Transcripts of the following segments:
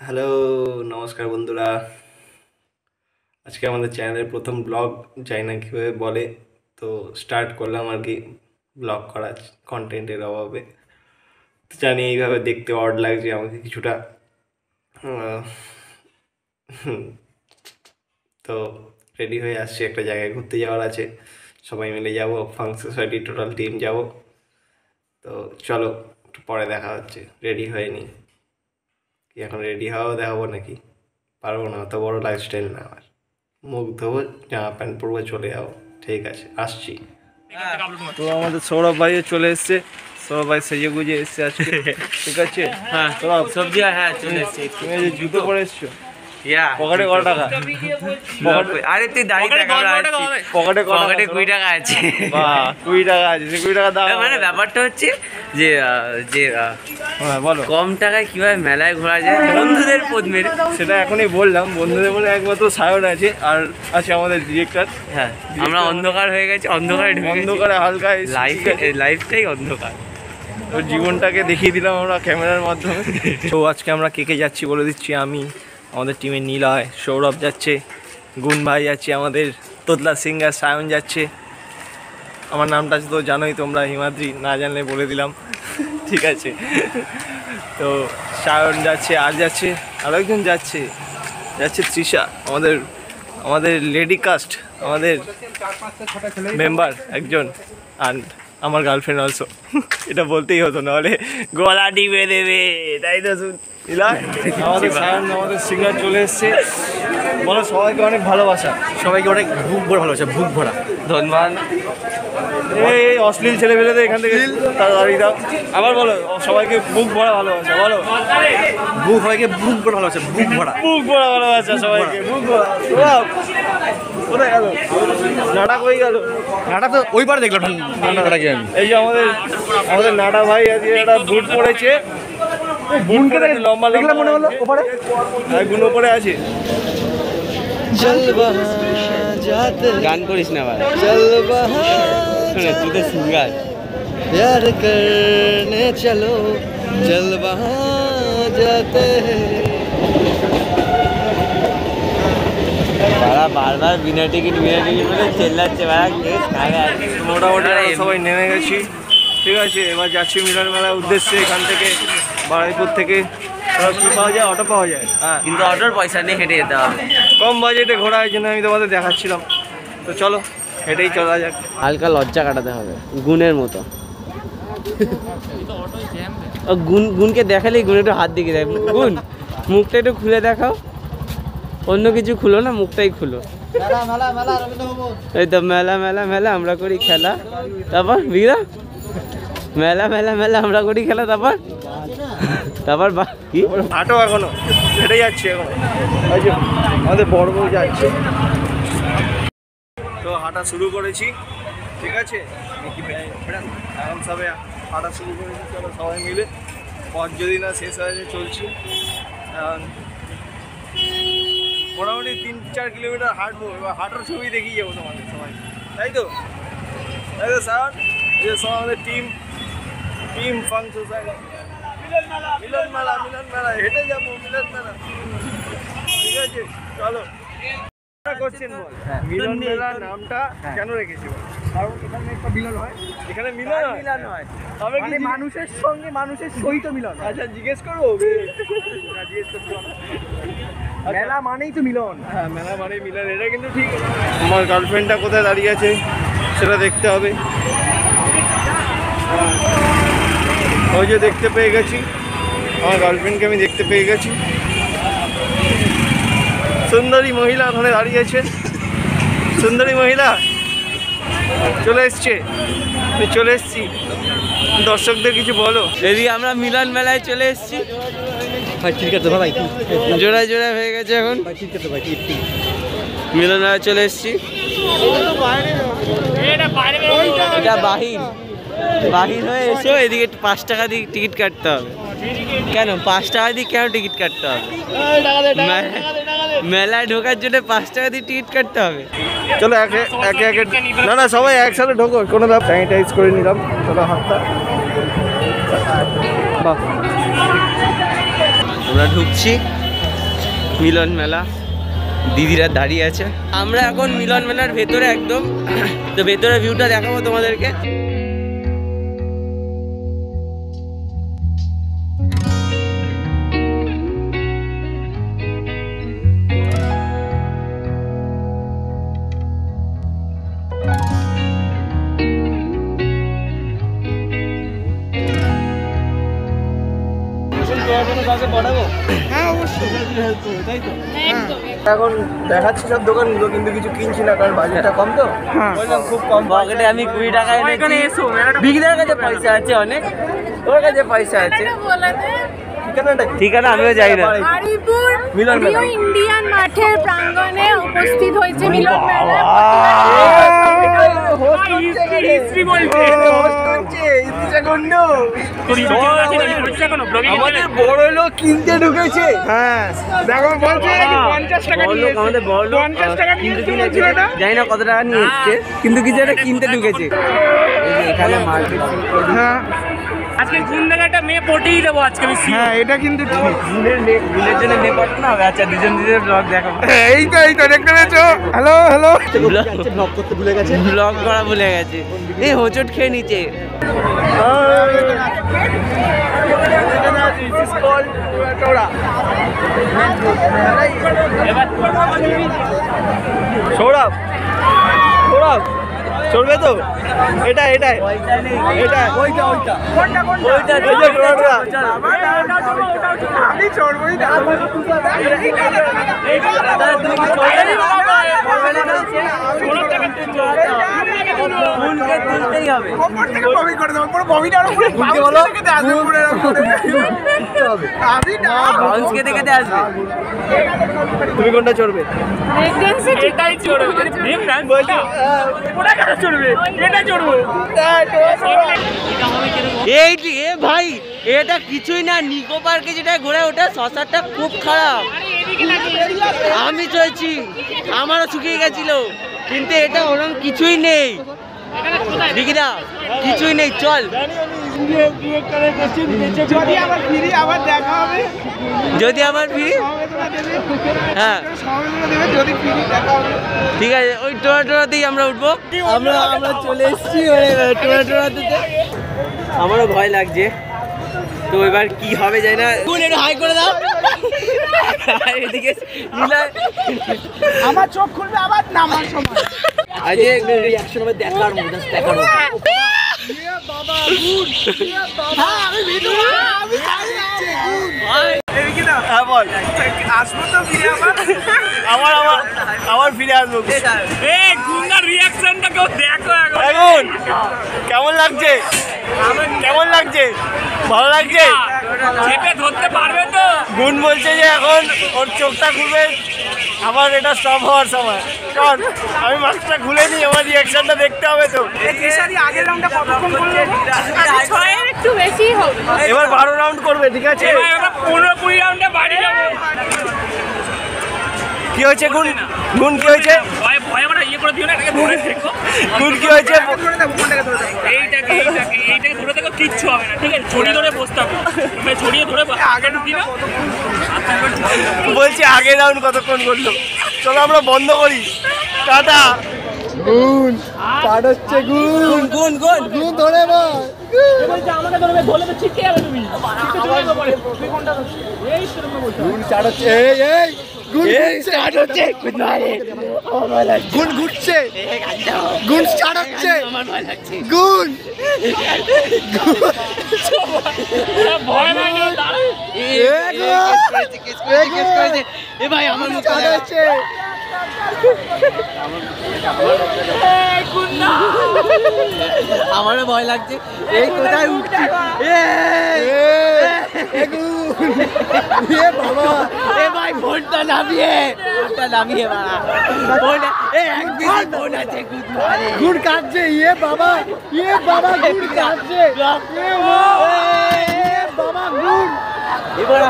Hello, নমস্কার বন্ধুরা। আজকে আমাদের চ্যানেলের প্রথম ব্লগ, জানি না কীভাবে বলে, তো স্টার্ট করলাম আর কি ব্লগ করা কন্টেন্টের অভাবে। তো জানি এইভাবে দেখতে অড লাগছে আমাকে কিছুটা। আহ, তো রেডি হয়ে আসছি, একটা জায়গায় ঘুরতে যাওয়ার আছে, সবাই মিলে যাব, ফাঙ্ক সোসাইটি টোটাল টিম যাব। তো চলো, একটু পরে দেখা হচ্ছে, রেডি হয়ে নি। কি এখন রেডি হওয়াও দেখাবো নাকি? পারবো না, অত বড় লাইফস্টাইল না আমার। মুখ ধোবো, জামা প্যান্ট পরবো, চলে যাবো। ঠিক আছে, আসছি। তো আমাদের সৌরভ ভাইও চলে এসছে। সৌরভ ভাই সেজে গুজে এসছে আজকে। ঠিক আছে, হ্যাঁ সৌরভ সবজি হ্যাঁ চলে এসেছি। তুমি এই যে জুতো পরে এসছো, ইয়া পকেটে কত টাকা? আরে তুই দাঁড়িয়ে থাক, আমরা আসছি। পকেটে কত পকেটে টাকা? 20 টাকা আছে। বাহ, 20 টাকা আছে, সে 20 টাকা দাও। মানে ব্যাপারটা হচ্ছে যে হ্যাঁ বলো। কম টাকায় কিভাবে মেলায় ঘোরা যায় বন্ধুদের পদ মেরে। সেটা এখনই বললাম, বন্ধুদের বলে একমাত্র সায়ন আছে, আর আছে আমাদের ডিরেক্টর। হ্যাঁ আমরা অন্ধকার হয়ে গেছি, অন্ধকারে ঢুকে অন্ধকারে হালকা লাইফটাই অন্ধকার। ওর জীবনটাকে দেখিয়ে দিলাম আমরা ক্যামেরার মাধ্যমে। তো আজকে আমরা কে কে যাচ্ছি বলে দিচ্ছি। আমি, আমাদের টিমের নীলয়, সৌরভ যাচ্ছে, গুণ ভাই যাচ্ছে, আমাদের তোতলা সিঙ্গার সায়ন যাচ্ছে। আমার নামটা তো জানোই তোমরা, হিমাদ্রি, না জানলে বলে দিলাম। ঠিক আছে, তো সায়ন যাচ্ছে, আর যাচ্ছে আরও একজন যাচ্ছে তৃষা, আমাদের আমাদের লেডি কাস্ট, আমাদের মেম্বার একজন, আর আমার গার্লফ্রেন্ড অলসো। এটা বলতেই হতো, নাহলে গলা ডিবে দেবে, তাই তো? আমাদের সায়ন, আমাদের সিঙ্গার চলে এসছে। বলো, সবাইকে অনেক ভালোবাসা, সবাইকে অনেক বুক ভরা ভালোবাসা, বুক ভরা ধন্যবাদ। এই অশ্লীল ছেলেপেলেদের এখান থেকে তাড়াতাড়ি দাও। আবার বলো, সবাইকে বুক ভরা ভালোবাসা, বলো। বুক সবাইকে বুক ভরা ভালোবাসা, বুক ভরা। বুক ভরা ভালোবাসা সবাইকে, বুক ভরা। ওয়াও, কোথায় গেল নাটা, কই গেল নাটা? তো ওইবার দেখলাম নাটাটাকে আমি। এই যে আমাদের নাটা ভাই আজকে একটা বুট পরেছে। বুনকে দেখে লম্বা দেখলাম মনে হলো ওপারে। আর গুণ ওপরে আছে। গান করিস না ভাই, চল বাহা তুই তো সিঙ্গার। प्यार करने चलो, चल वहाँ जाते हैं। বারবার বিনা টিকিট বলে চেল্লাচ্ছে ভাড়া কেস খাবে। মোটামুটি আমরা সবাই নেমে গেছি। ঠিক আছে, এবার যাচ্ছি মিলন মেলার উদ্দেশ্যে। এখান থেকে বারুইপুর থেকে কি পাওয়া যায়? অটো পাওয়া যায়। হ্যাঁ, কিন্তু অটোর পয়সা নিয়ে হেঁটে যেতে হবে। কম বাজেটে ঘোরা, এই জন্য আমি তোমাদের দেখাচ্ছিলাম। তো চলো, হেঁটেই চলা যাক। হালকা লজ্জা কাটাতে হবে গুণের মতো। গুণকে দেখালেই গুণ একটু হাত দিকে দেয়। গুণ, মুখটা একটু খুলে দেখাও। অন্য কিছু খুলো না, মুখটাই খুলো। এই তো মেলা মেলা মেলা আমরা করি খেলা, তারপর বিরা মেলা মেলা মেলা আমরা করি খেলা, তারপর কি হাঁটো এখনো, হেঁটে যাচ্ছি এখনো। ওই যে আমাদের বড় বউ যাচ্ছে। তো হাঁটা শুরু করেছি। ঠিক আছে, এখন সবে হাঁটা শুরু করেছি। চলো সবাই মিলে, পথ যদি না শেষ হয়ে যায়, চলছি। এখন মোটামুটি 3-4 কিলোমিটার হাঁটবো। এবার হাঁটার ছবি দেখিয়ে যাবো তোমাদের সবাই, তাই তো? স্যার, এই যে সব আমাদের টিম ফাঙ্ক সোসাইটি। মিলন মেলা হেঁটে যাবো, মিলন মেলা। ঠিক আছে, চলো। কোশ্চেন বল, মিলন মেলা নামটা কেন রেখেছি? কারণ এখানে একটা মিলন হয়। এখানে মিলন হয়, তবে কি মানুষের সঙ্গে মানুষের সহিত মিলন। আচ্ছা, জিজ্ঞেস করবো? জিজ্ঞেস করবো। মেলা মানেই তো মিলন। হ্যাঁ, মেলা মানেই মিলন, এটা কিন্তু ঠিক। আমার গার্লফ্রেন্ডটা কোথায় দাঁড়িয়ে আছে সেটা দেখতে হবে। ওই যে দেখতে পেয়ে গেছি, আমার গার্লফ্রেন্ডকে আমি দেখতে পেয়ে গেছি। সুন্দরী মহিলা ওখানে দাঁড়িয়েছে। সুন্দরী মহিলা চলে এসছে, চলে এসছি। দর্শকদের কিছু বলো। এদিকে আমরা মিলন মেলায় চলে এসেছি। জোড়ায় জোড়ায় হয়ে গেছে এখন। মিলন মেলায় চলে এসেছি। এটা বাহির হয়ে এসো। এদিকে 5 টাকা দিয়ে টিকিট কাটতে হবে। কেন 5 টাকা দিয়ে কেন টিকিট কাটতে হবে? মেলায় ঢোকার জন্য 5 টাকা দিয়ে টিকিট কাটতে হবে? চলো একে একে, না সবাই একসাথে ঢোকো, কোনো ব্যাপার। স্যানিটাইজ করে নিলাম, চলো হাতটা। আমরা ঢুকছি। মিলন মেলা, দিদিরা দাঁড়িয়ে আছে। আমরা এখন মিলন মেলার ভেতরে একদম, তো ভেতরে ভিউটা দেখাবো তোমাদেরকে। এখন দেখাচ্ছি সব দোকানগুলো, কিন্তু কিছু কিনছি না কারণ বাজেটটা কম তো। বললাম খুব কম পকেটে আমি 20 টাকা এনেছি। বিগদার কাছে পয়সা আছে অনেক, ওর কাছে পয়সা আছে। ঠিকানা আমিও যাই না। হরিপুর মিলন মেলা। নিউ ইন্ডিয়ান মাঠের প্রাঙ্গণে উপস্থিত হয়েছে মিলন মেলা। আমাদের বড় লোক কিনতে ঢুকেছে। হ্যাঁ দেখো বলছে 50 টাকা নিয়ে এসেছে। আমাদের বড় লোক 50 টাকা নিয়ে এসেছে। জানি না কত টাকা নিয়ে এসছে, কিন্তু কিছু একটা কিনতে ঢুকেছে। এই যে এখানে মার্কেট। হ্যাঁ আজকে গুণ দেখাটা মেয়ে পটেই দেবো আজকে আমি। হ্যাঁ এটা কিন্তু ঠিক। গুণের জন্য মেয়ে পড়তে না হবে। আচ্ছা দুজন ব্লগ দেখাবো। এই তো দেখতে পেয়েছো। হ্যালো ব্লগ করতে ভুলে গেছে, ব্লগ করা ভুলে গেছে। এই হোঁচট খেয়ে নিচে। সৌরভ চলবে তো? এটা আমি চড়বই না। তুলতেই হবে। বাউন্সকে দেখে আসবে। তুমি কোনটা চড়বে? এটাই চড়বে। ওটা কেন চড়বে? এটা চড়বো। এই এ ভাই, এটা কিছুই না। নিকো পার্কে যেটা ঘোরে ওটা শসারটা খুব খারাপ। আমি চলছি, আমারও শুকিয়ে গেছিল, কিন্তু এটা ওরকম কিছুই নেই। দিঘিদা কিছুই নেই, চল। যদি আবার ফিরি আবার দেখা হবে। হ্যাঁ ঠিক আছে, ওই টোরাতেই আমরা উঠবো। আমরা চলে এসেছি টোরাতে। আমারও ভয় লাগছে, তো এবার কি হবে জানি না। একটু হাই করে দাও। এদিকে আমার চোখ খুলবে আবার নামার সময়। আজকে রিঅ্যাকশন হবে, দেখার মতো দেখার মতো। হ্যাঁ বল, আসবো তো ফিরে আবার ফিরে আসবো। এই গুন্ডার রিঅ্যাকশনটা কেউ দেখো এখন কেমন লাগছে? ভালো লাগছে? চেপে ধরতে পারবে তো? গুণ বলছে যে এখন ওর চোখটা খুলবে, আবার এটা স্টপ হওয়ার সময়। কারণ আমি মাস্কটা খুলে নিই, আমার রিঅ্যাকশনটা দেখতে হবে তো। আগের রাউন্ডটা কতক্ষণ করলো? 6 এর একটু বেশি হবে। এবার 12 রাউন্ড করবে, ঠিক আছে? এবার আমরা 15-20 রাউন্ডে বাড়ি যাবো। কি হয়েছে গুণ কি হয়েছে? ভয় আমরা ইয়ে করে দিও না, এটাকে ধরে দেখো। গুণ কি হয়েছে? এইটাকে ধরে দেখো, কিচ্ছু হবে না, ঠিক আছে? ছড়িয়ে ধরে বসতে হবে, ছড়িয়ে ধরে আগে ঢুকি না। বলছি আগের রাউন্ড কতক্ষণ করলো? চলো আমরা বন্ধ করি, টাটা। গুণ স্টার্ট হচ্ছে। গুণ ধরে বল। আমাকে ধরবে, ধরলে তো ছিটকে যাবে তুমি। গুণ স্টার্ট হচ্ছে। গুণ ঘুরছে। গুণ স্টার্ট হচ্ছে। গুণ ভয় লাগে। এ ভাই আমার মুখ হচ্ছে। আমারও ভয় লাগছে। এই কোথায় উঠছি? বাবা এ ভাই ফোনটা নামিয়ে বাড়া। ফোন আছে গুণ কাটছে। বাবা গুণ কাটছে। বাবা গুণ এবার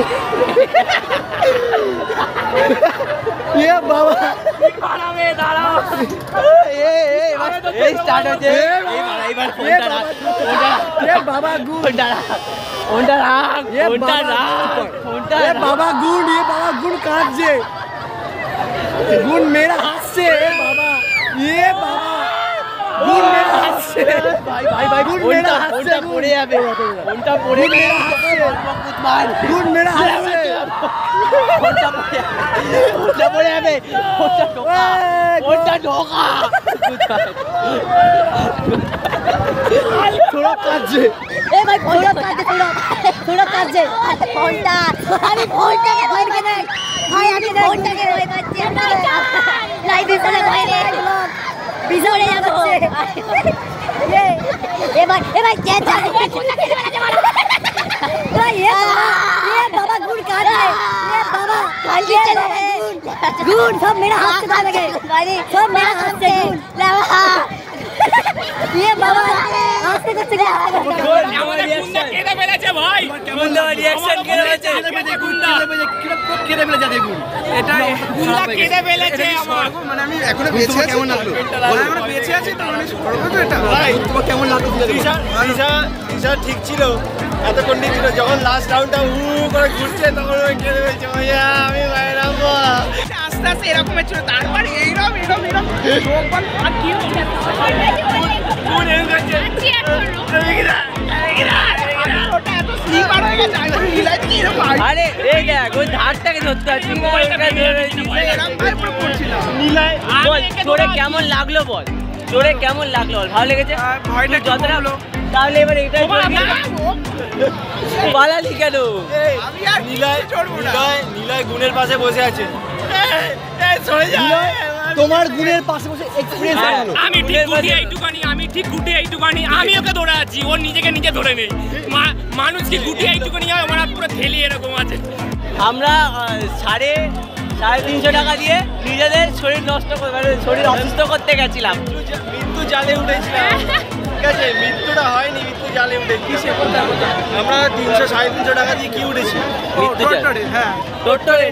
বাবা দাঁড়াও। এই স্টার্ট হচ্ছে। এইবার ফোনটা রাখ। বাবা গুণ ফোনটা রাখ। বাবা গুণ। বাবা गुण काटছে गुण मेरा हाथ से बाबा ये बाबा गुण मेरा हाथ से भाई भाई भाई गुण मेरा हाथ से पड़े যাবে কোনটা পড়ে मेरा हाथ से गुण मेरा हाथ से কোনটা পড়ে যাবে কোনটা ঢোকা थोड़ा কাটছে এ ভাই থোড়া কাটছে ফোনটা আমি ফোনটাকে ভয় করে ভাই আমি ফোনটাকে ভয় করছি লাইভে চলে বাইরে বিজোড়ে যাচ্ছে এ ভাই কে চায় ফোনটাকে বানাতে পারো ভাই এ বাবা গুড কাট है ये बाबा खाली चले गुड सब मेरा हाथ से लगे सब मेरा हाथ से ये बाबा हाथ से कुछ गया আমাদের গুন্ডা কেটে ফেলেছে ভাই গুন্ডা রিঅ্যাকশন কেটে ফেলেছে গুন্ডা কেটে ফেলে যাবে গুণ এটা গুন্ডা কেটে ফেলেছে আমার মানে আমি এখনো বেঁচে আছি কেমন লাগলো এখনো বেঁচে আছি তো মানে করব তো এটা ভাই তোমার কেমন লাগলো দিশা ঠিক ছিল এতক্ষণ ঠিক ছিল যখন লাস্ট রাউন্ডটা করে ঘুরছে তখন ওই কেটে ফেলছে ভাইয়া আমি বাইরে নামবো আস্তে আস্তে এরকম ছিল তারপর এইরকম শোকবান আর কি কোন এর কাছে ওটা এত স্লিপার হয়ে গেছে আমি রিলাইজ কি এরকম আরে এই দেখ ওই ধারটাকে ধরতে পারছি মোবাইলটা এরকম ভাই পুরো পড়ছিলাম নীলাই বল তোরে কেমন লাগলো বল তোরে কেমন লাগলো বল ভালো লেগেছে ভয়টা যতটা তাহলে এবার এটা পালালি কেন আমি আর নীলাই চড়বো না নীলাই গুণের পাশে বসে আছে তোমার গুণের পাশে বসে এক্সপেরিয়েন্স হলো আমি ঠিক গুটি এইটুকানি আমি ওকে ধরে আছি ওর নিজেকে নিজে ধরে নেই মানুষকে গুটি এইটুকানি আমার পুরো থেলি এরকম আছে আমরা 350 টাকা দিয়ে নিজেদের শরীর নষ্ট মানে শরীর অসুস্থ করতে গেছিলাম মৃত্যু জালে উঠেছিলাম ঠিক আছে মৃত্যুটা হয়নি মৃত্যু জালে উঠেছি আমরা 300-350 টাকা দিয়ে কি উঠেছি মৃত্যু জালে হ্যাঁ টোট্টরে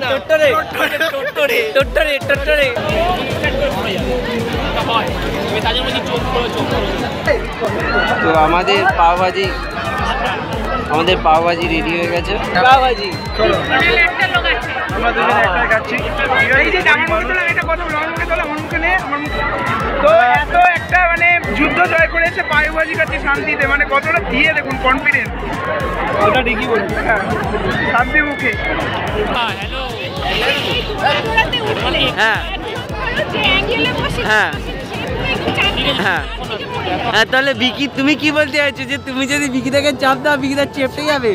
তো আমাদের পাওভাজি রেডি হয়ে গেছে। পাওভাজি আমরা দুজন একটা খাচ্ছি এই যে আমার মুখে তোলা এটা কত আমার মুখে তোলা আমার মুখে নে আমার মুখে তো এত একটা মানে যুদ্ধ জয় করেছে পায়ুবাজি কাছে শান্তিতে মানে কতটা দিয়ে দেখুন কনফিডেন্স ওটা ঠিকই বলছি শান্তি মুখে হ্যালো হ্যাঁ হ্যাঁ হ্যাঁ হ্যাঁ তাহলে বিকি তুমি কি বলতে চাইছো যে তুমি যদি বিকি থেকে চাপ দাও বিকি তার চেপটে যাবে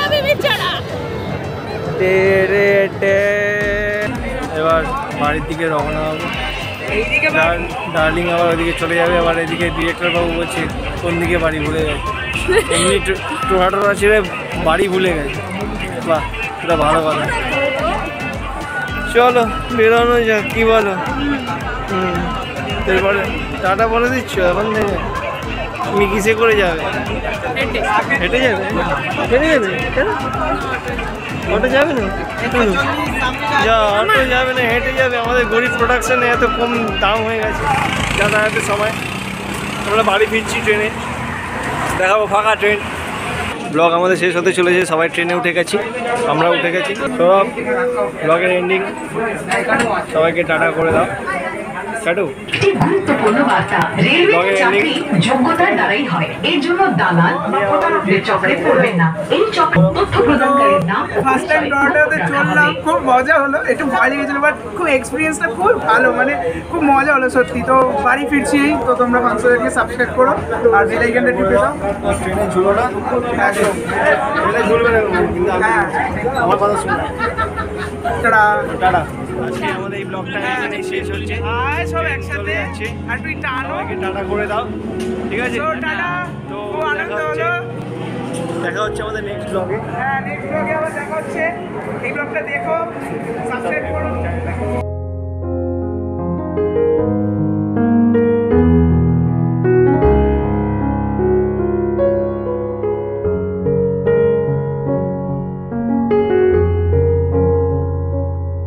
এবার বাড়ির দিকে রওনা হবো ডার্লিং আবার ওইদিকে চলে যাবে আবার এদিকে ডিরেক্টর বাবু বলছে কোন দিকে বাড়ি ভুলে গেছে এমনি টোহাটোরা ছেড়ে বাড়ি ভুলে গেছে বাহ সেটা ভালো কথা চলো বেরোনো যাক কি বলো এরপরে টাটা বলে দিচ্ছ এখন থেকে তুমি কিসে করে যাবে হেঁটে যাবে হেঁটে যাবে কেন অটো যাবে না যা অটো যাবে না হেঁটে যাবে আমাদের গরিব প্রোডাকশানে এত কম দাম হয়ে গেছে যাতায়াতের সময় আমরা বাড়ি ফিরছি ট্রেনে দেখাবো ফাঁকা ট্রেন ব্লগ আমাদের শেষ হতে চলেছে সবাই ট্রেনে উঠে গেছি আমরা উঠে গেছি সব ব্লগের এন্ডিং সবাইকে টাটা করে দাও কাটু গুরুত্বপূর্ণ বার্তা রেলওয়ে চাকরি যোগ্যতার দ্বারাই হয় এর জন্য দালাল বা প্রতারকদের চক্রে পড়বেন না এই চক্র তথ্য প্রদানকারীর নাম ফার্স্ট টাইম টরন্টোতে চললাম খুব মজা হলো একটু ভয় লেগেছিল বাট খুব এক্সপিরিয়েন্সটা খুব ভালো মানে খুব মজা হলো সত্যি তো বাড়ি ফিরছি তো তোমরা ফাংশনকে সাবস্ক্রাইব করো আর বেল আইকনটা টিপে দাও ট্রেনে ঝুলো না একদম ট্রেনে ঝুলবে না কিন্তু আমার কথা শুনে টাটা টাটা আজকে আমাদের এই ব্লগটা এখানেই শেষ হচ্ছে আয় সব একসাথে আর তুই টানো সবাইকে টাটা করে দাও ঠিক আছে তো টাটা তো খুব আনন্দ হলো দেখা হচ্ছে আমাদের নেক্সট ব্লগে হ্যাঁ নেক্সট ব্লগে আবার দেখা হচ্ছে এই ব্লগটা দেখো সাবস্ক্রাইব করো